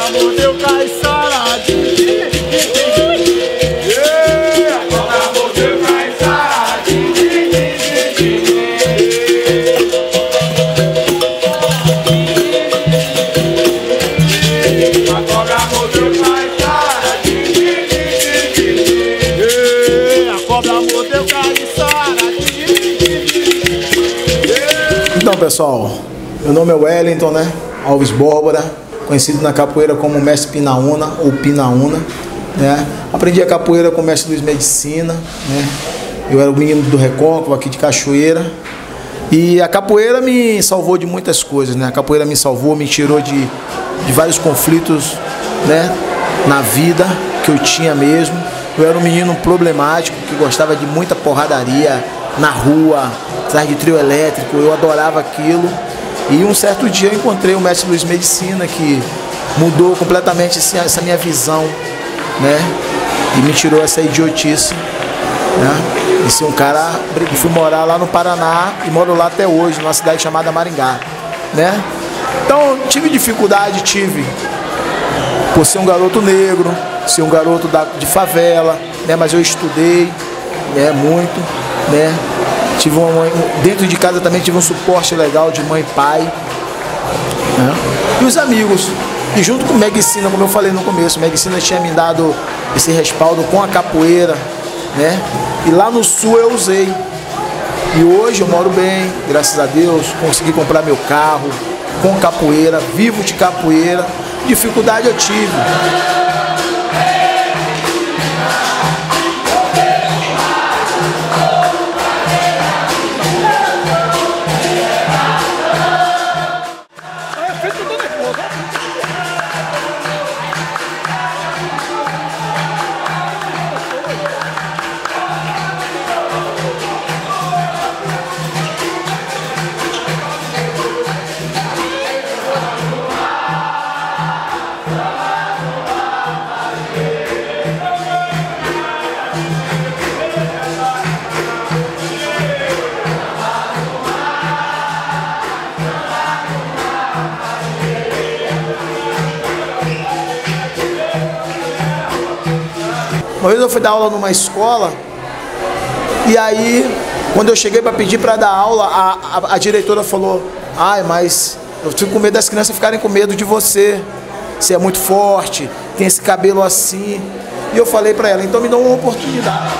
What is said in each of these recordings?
cobra mordeu caiçara. Então, pessoal, meu nome é Wellington, né? Alves Bórbara, conhecido na capoeira como Mestre Pinaúna ou Pinaúna, né? Aprendi a capoeira com o Mestre Luiz Medicina, né? Eu era o menino do Recôncavo, aqui de Cachoeira. E a capoeira me salvou de muitas coisas, né? A capoeira me salvou, me tirou de vários conflitos, né? Na vida que eu tinha mesmo. Eu era um menino problemático, que gostava de muita porradaria na rua, atrás de trio elétrico, eu adorava aquilo. E um certo dia eu encontrei o Mestre Luiz Medicina, que mudou completamente essa minha visão, né? E me tirou essa idiotice, né? E ser um cara, fui morar lá no Paraná e moro lá até hoje, numa cidade chamada Maringá, né? Então tive dificuldade, por ser um garoto negro, ser um garoto de favela, né? Mas eu estudei, né? Muito, né? Dentro de casa também tive um suporte legal de mãe e pai, né? E os amigos. E junto com o Medicina, como eu falei no começo, o Medicina tinha me dado esse respaldo com a capoeira, né? E lá no sul eu usei. E hoje eu moro bem, graças a Deus, consegui comprar meu carro com capoeira, vivo de capoeira. Dificuldade eu tive. Uma vez eu fui dar aula numa escola e aí, quando eu cheguei para pedir para dar aula, a diretora falou: ai, mas eu fico com medo das crianças ficarem com medo de você. Você é muito forte, tem esse cabelo assim. E eu falei para ela: então me dá uma oportunidade.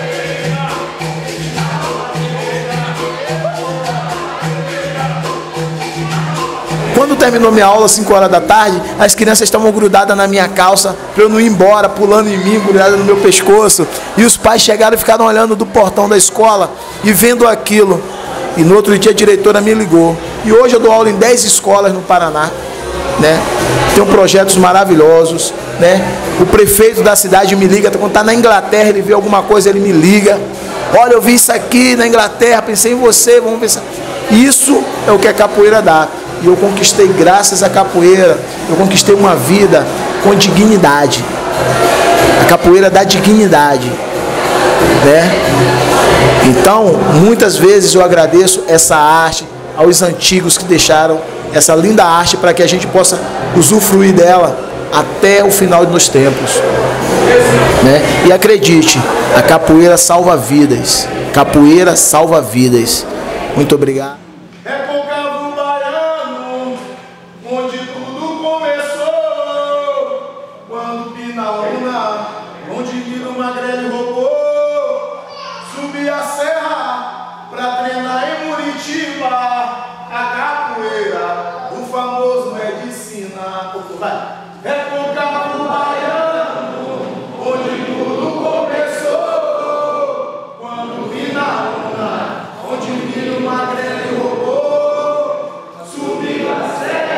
Quando terminou minha aula, 5 horas da tarde, as crianças estavam grudadas na minha calça para eu não ir embora, pulando em mim, grudadas no meu pescoço. E os pais chegaram e ficaram olhando do portão da escola e vendo aquilo. E no outro dia a diretora me ligou. E hoje eu dou aula em 10 escolas no Paraná, né? Tenho projetos maravilhosos, né? O prefeito da cidade me liga, quando está na Inglaterra, ele vê alguma coisa, ele me liga. Olha, eu vi isso aqui na Inglaterra, pensei em você, vamos pensar. Isso é o que a capoeira dá. E eu conquistei, graças à capoeira, eu conquistei uma vida com dignidade. A capoeira dá dignidade, né? Então, muitas vezes eu agradeço essa arte aos antigos que deixaram essa linda arte para que a gente possa usufruir dela até o final dos tempos, né? E acredite, a capoeira salva vidas. Capoeira salva vidas. Muito obrigado. Onde tudo começou, quando Pinaúna, onde Nilo Magrelo roubou, subi a serra pra treinar em Muritiba, a capoeira do famoso Medicina. É com cabo baiano, onde tudo começou, quando Pinaúna, onde Nilo Magrelo roubou, subiu a serra.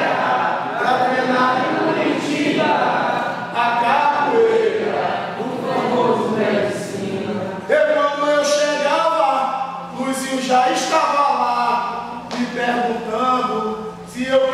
Já estava lá me perguntando se eu